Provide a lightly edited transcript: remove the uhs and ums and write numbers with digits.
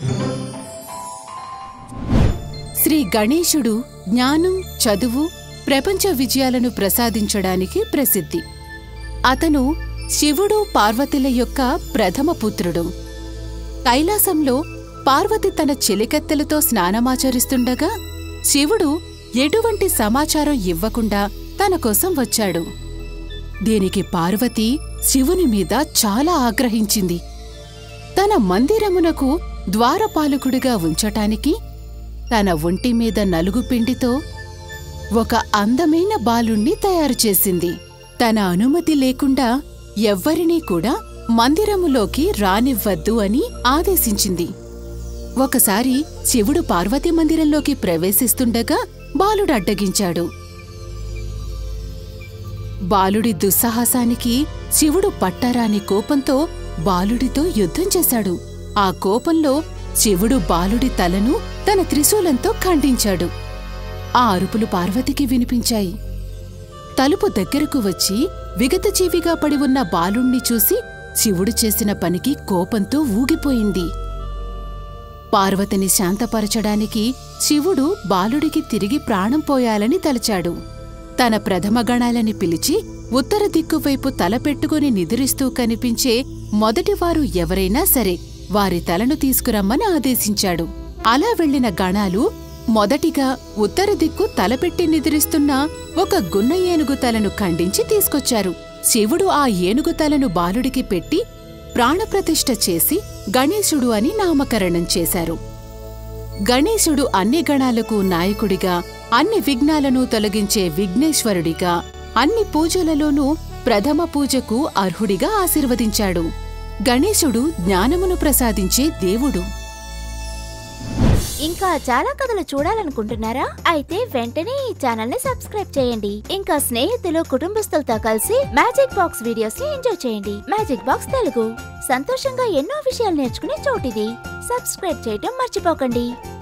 శ్రీ గణేశుడు జ్ఞానం, చదువు, ప్రపంచ విజయాలను ప్రసాదించడానికి ప్రసిద్ధి. అతను శివుడు, పార్వతుల యొక్క ప్రథమ పుత్రుడు. కైలాసంలో పార్వతి తన చెలికత్తెలతో స్నానమాచరిస్తుండగా శివుడు ఎటువంటి సమాచారం ఇవ్వకుండా తన కోసం వచ్చాడు. దీనికి పార్వతి శివుని మీద చాలా ఆగ్రహించింది. తన మందిరమునకు ద్వారపాలకుడిగా ఉంచటానికి తన ఒంటి మీద నలుగుపిండితో ఒక అందమైన బాలుణ్ణి తయారుచేసింది. తన అనుమతి లేకుండా ఎవ్వరినీ కూడా మందిరములోకి రానివ్వద్దు అని ఆదేశించింది. ఒకసారి శివుడు పార్వతీ మందిరంలోకి ప్రవేశిస్తుండగా బాలుడు అడ్డగించాడు. బాలుడి దుస్సాహసానికి శివుడు పట్టరాని కోపంతో బాలుడితో యుద్ధం చేశాడు. ఆ కోపంలో శివుడు బాలుడి తలను తన త్రిశూలంతో ఖండించాడు. ఆ అరుపులు పార్వతికి వినిపించాయి. తలుపు దగ్గరకు వచ్చి విగతజీవిగా పడి ఉన్న బాలుణ్ణి చూసి శివుడు చేసిన పనికి కోపంతో ఊగిపోయింది. పార్వతిని శాంతపరచడానికి శివుడు బాలుడికి తిరిగి ప్రాణం పోయాలని తలచాడు. తన ప్రథమ గణాలని పిలిచి ఉత్తర దిక్కువైపు తలపెట్టుకుని నిద్రిస్తూ కనిపించే మొదటివారు ఎవరైనా సరే వారి తలను తీసుకురమ్మని ఆదేశించాడు. అలా వెళ్లిన గణాలు మొదటిగా ఉత్తర దిక్కు తలపెట్టి నిద్రిస్తున్న ఒక గున్న ఏనుగు తలను ఖండించి తీసుకొచ్చారు. శివుడు ఆ ఏనుగు తలను బాలుడికి పెట్టి ప్రాణప్రతిష్ఠ చేసి గణేశుడు అని నామకరణం చేశారు. గణేశుడు అన్ని గణాలకు నాయకుడిగా, అన్ని విఘ్నాలను తొలగించే విఘ్నేశ్వరుడిగా, అన్ని పూజలలోనూ ప్రథమ పూజకు అర్హుడిగా ఆశీర్వదించాడు. గణేశుడు జ్ఞానమును ప్రసాదించే దేవుడు. ఇంకా చాలా కథలు చూడాలనుకుంటున్నారా? అయితే వెంటనే ఈ ఛానల్ ని సబ్స్క్రైబ్ చేయండి. ఇంకా స్నేహితులు, కుటుంబస్తులతో కలిసి మ్యాజిక్ బాక్స్ వీడియోస్ ని ఎంజాయ్ చేయండి. మ్యాజిక్ బాక్స్ తెలుగు సంతోషంగా ఎన్నో విషయాలు నేర్చుకునే చోటిది. సబ్స్క్రైబ్ చేయటం మర్చిపోకండి.